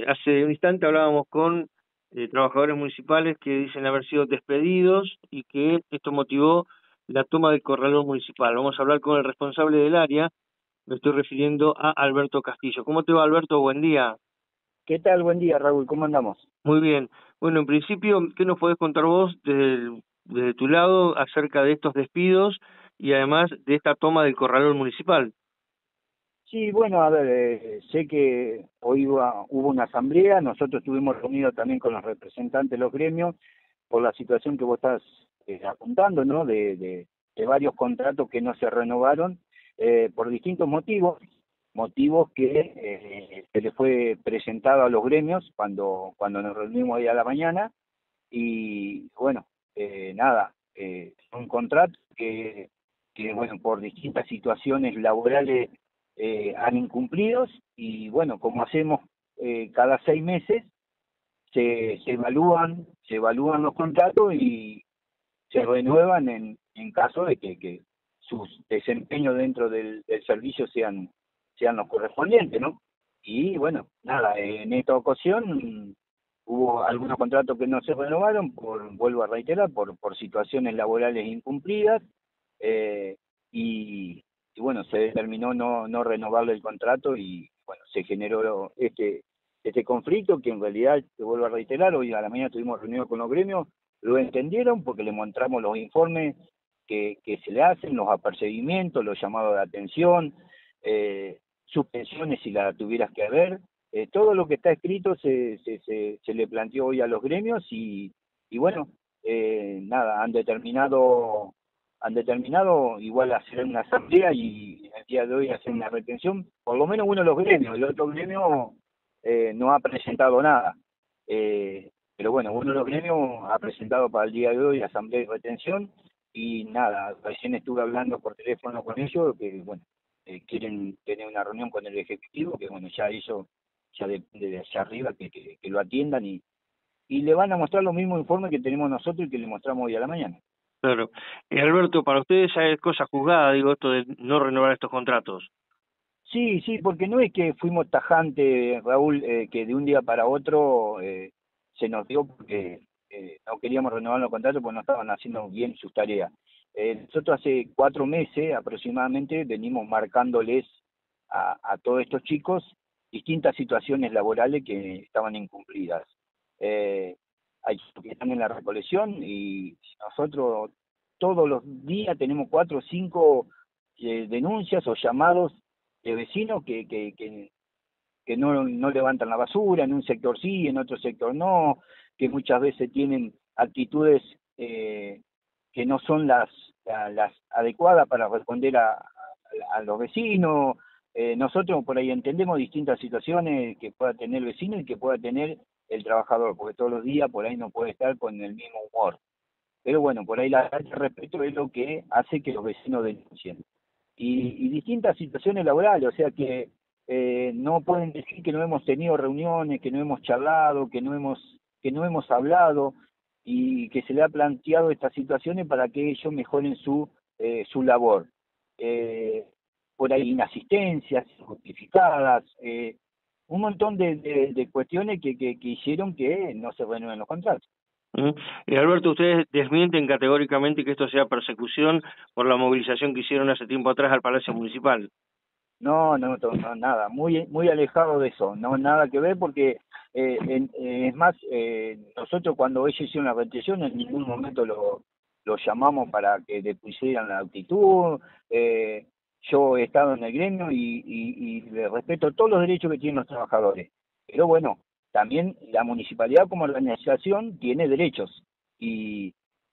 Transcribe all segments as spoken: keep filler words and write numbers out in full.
hace un instante hablábamos con eh, trabajadores municipales que dicen haber sido despedidos y que esto motivó la toma del corralón municipal. Vamos a hablar con el responsable del área, me estoy refiriendo a Alberto Castillo. ¿Cómo te va, Alberto? Buen día. ¿Qué tal? Buen día, Raúl. ¿Cómo andamos? Muy bien. Bueno, en principio, ¿qué nos podés contar vos desde, el- desde tu lado acerca de estos despidos y además de esta toma del corralón municipal? Sí, bueno, a ver, eh, sé que hoy hubo, hubo una asamblea, nosotros estuvimos reunidos también con los representantes de los gremios por la situación que vos estás eh, apuntando, ¿no? De, de, de varios contratos que no se renovaron eh, por distintos motivos, motivos que eh, se les fue presentado a los gremios cuando, cuando nos reunimos hoy a la mañana y bueno, eh, nada, eh, un contrato que, que, bueno, por distintas situaciones laborales eh, han incumplidos y bueno, como hacemos eh, cada seis meses, se, se evalúan, se evalúan los contratos y se renuevan en, en caso de que, que sus desempeños dentro del, del servicio sean, sean los correspondientes, ¿no? Y bueno, nada, en esta ocasión hubo algunos contratos que no se renovaron, por, vuelvo a reiterar, por, por situaciones laborales incumplidas, eh, y, y bueno, se determinó no, no renovarle el contrato y bueno, se generó este, este conflicto que en realidad, te vuelvo a reiterar, hoy a la mañana estuvimos reunidos con los gremios, lo entendieron porque le mostramos los informes que, que se le hacen, los apercibimientos, los llamados de atención, eh, suspensiones si la tuvieras que haber, eh, todo lo que está escrito se, se, se, se le planteó hoy a los gremios y, y bueno, eh, nada, han determinado han determinado igual hacer una asamblea y en el día de hoy hacer una retención, por lo menos uno de los gremios, el otro gremio eh, no ha presentado nada. Eh, pero bueno, uno de los gremios ha presentado para el día de hoy asamblea de retención y nada, recién estuve hablando por teléfono con ellos que bueno, eh, quieren tener una reunión con el ejecutivo, que bueno, ya eso ya depende de allá arriba que, que, que lo atiendan y, y le van a mostrar los mismos informes que tenemos nosotros y que le mostramos hoy a la mañana. Claro. Eh, Alberto, para ustedes ya es cosa juzgada, digo, esto de no renovar estos contratos. Sí, sí, porque no es que fuimos tajantes, Raúl, eh, que de un día para otro eh, se nos dio porque eh, no queríamos renovar los contratos porque no estaban haciendo bien sus tareas. Eh, nosotros hace cuatro meses aproximadamente venimos marcándoles a, a todos estos chicos distintas situaciones laborales que estaban incumplidas. Eh, hay chicos que están en la recolección y nosotros todos los días tenemos cuatro o cinco eh, denuncias o llamados de vecinos que, que, que, que no, no levantan la basura, en un sector sí, en otro sector no, que muchas veces tienen actitudes eh, que no son las, la, las adecuadas para responder a, a, a los vecinos. Eh, nosotros por ahí entendemos distintas situaciones que pueda tener el vecino y que pueda tener el trabajador, porque todos los días por ahí no puede estar con el mismo humor. Pero bueno, por ahí la falta de respeto es lo que hace que los vecinos denuncien y, y distintas situaciones laborales, o sea que eh, no pueden decir que no hemos tenido reuniones, que no hemos charlado, que no hemos, que no hemos hablado y que se le ha planteado estas situaciones para que ellos mejoren su, eh, su labor. Eh, por ahí inasistencias justificadas, eh, un montón de, de, de cuestiones que, que, que hicieron que no se renueven los contratos. ¿Mm? Y Alberto, ustedes desmienten categóricamente que esto sea persecución por la movilización que hicieron hace tiempo atrás al Palacio Municipal. No, no, no, no, nada, muy muy alejado de eso, no nada que ver porque eh, en, eh, es más, eh, nosotros cuando ellos hicieron la retención en ningún momento lo, lo llamamos para que depusieran la actitud, eh, yo he estado en el gremio y, y, y le respeto todos los derechos que tienen los trabajadores, pero bueno, también la municipalidad como organización tiene derechos y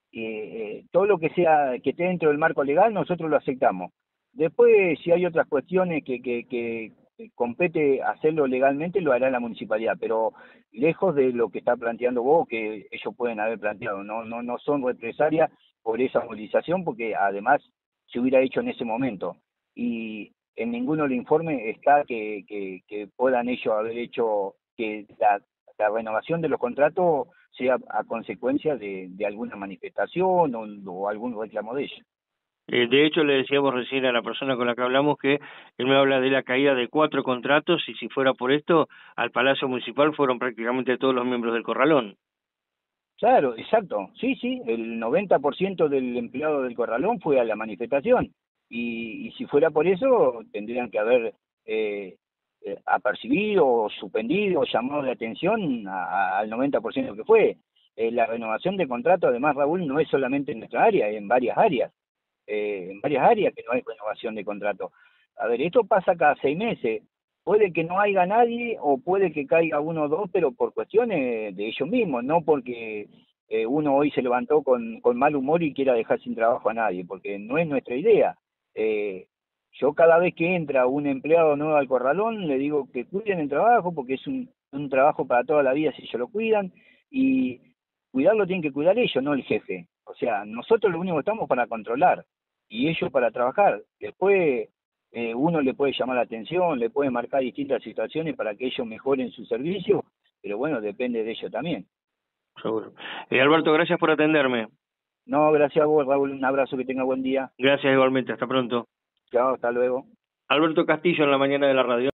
eh, todo lo que sea que esté dentro del marco legal nosotros lo aceptamos. Después, si hay otras cuestiones que, que, que compete hacerlo legalmente, lo hará la municipalidad, pero lejos de lo que está planteando vos, que ellos pueden haber planteado, no no no son represalias por esa movilización, porque además se hubiera hecho en ese momento. Y en ninguno de los informes está que, que, que puedan ellos haber hecho que la, la renovación de los contratos sea a consecuencia de, de alguna manifestación o, o algún reclamo de ellos. Eh, de hecho, le decíamos recién a la persona con la que hablamos que él me habla de la caída de cuatro contratos y si fuera por esto, al Palacio Municipal fueron prácticamente todos los miembros del Corralón. Claro, exacto. Sí, sí, el noventa por ciento del empleado del Corralón fue a la manifestación. Y, y si fuera por eso, tendrían que haber eh, eh, apercibido, suspendido, llamado la atención a, a, al noventa por ciento que fue. Eh, la renovación de contrato, además, Raúl, no es solamente en nuestra área, es en varias áreas. Eh, en varias áreas que no hay renovación de contrato. A ver, esto pasa cada seis meses. Puede que no haya nadie o puede que caiga uno o dos, pero por cuestiones de ellos mismos, no porque eh, uno hoy se levantó con, con mal humor y quiera dejar sin trabajo a nadie, porque no es nuestra idea. Eh, yo cada vez que entra un empleado nuevo al Corralón, le digo que cuiden el trabajo, porque es un, un trabajo para toda la vida si ellos lo cuidan, y cuidarlo tienen que cuidar ellos, no el jefe. O sea, nosotros lo único que estamos para controlar, y ellos para trabajar. Después eh, uno le puede llamar la atención, le puede marcar distintas situaciones para que ellos mejoren su servicio, pero bueno, depende de ellos también. Seguro. Eh, Alberto, gracias por atenderme. No, gracias a vos, Raúl, un abrazo, que tenga buen día. Gracias igualmente, hasta pronto. Chao, hasta luego. Alberto Castillo en la mañana de la radio.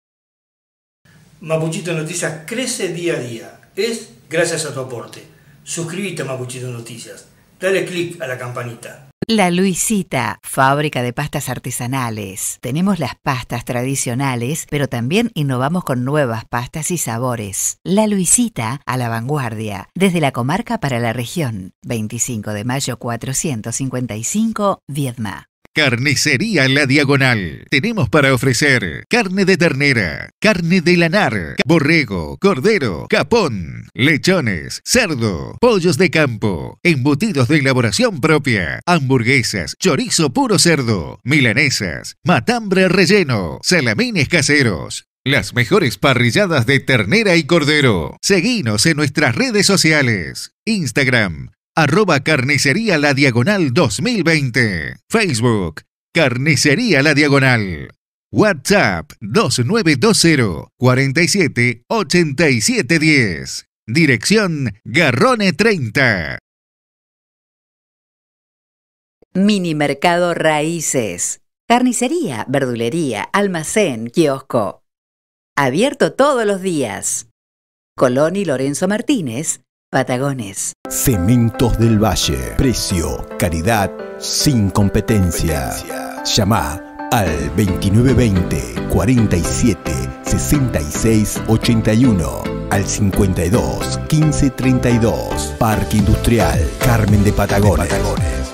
Mapuchito Noticias crece día a día. Es gracias a tu aporte. Suscríbete a Mapuchito Noticias. Dale click a la campanita. La Luisita, fábrica de pastas artesanales. Tenemos las pastas tradicionales, pero también innovamos con nuevas pastas y sabores. La Luisita, a la vanguardia, desde la comarca para la región. veinticinco de mayo cuatrocientos cincuenta y cinco, Viedma. Carnicería La Diagonal. Tenemos para ofrecer carne de ternera, carne de lanar, borrego, cordero, capón, lechones, cerdo, pollos de campo, embutidos de elaboración propia, hamburguesas, chorizo puro cerdo, milanesas, matambre relleno, salamines caseros. Las mejores parrilladas de ternera y cordero. Seguinos en nuestras redes sociales. Instagram, arroba Carnicería La Diagonal dos mil veinte. Facebook, Carnicería La Diagonal. WhatsApp dos nueve dos cero, cuatro siete, ocho siete uno cero. Dirección Garrone treinta. Mini Mercado Raíces. Carnicería, verdulería, almacén, kiosco. Abierto todos los días. Colón y Lorenzo Martínez, Patagones. Cementos del Valle. Precio, calidad, sin competencia. Llama al veintinueve veinte, cuarenta y siete, sesenta y seis ochenta y uno. Al cincuenta y dos, quince treinta y dos. Parque Industrial Carmen de Patagones.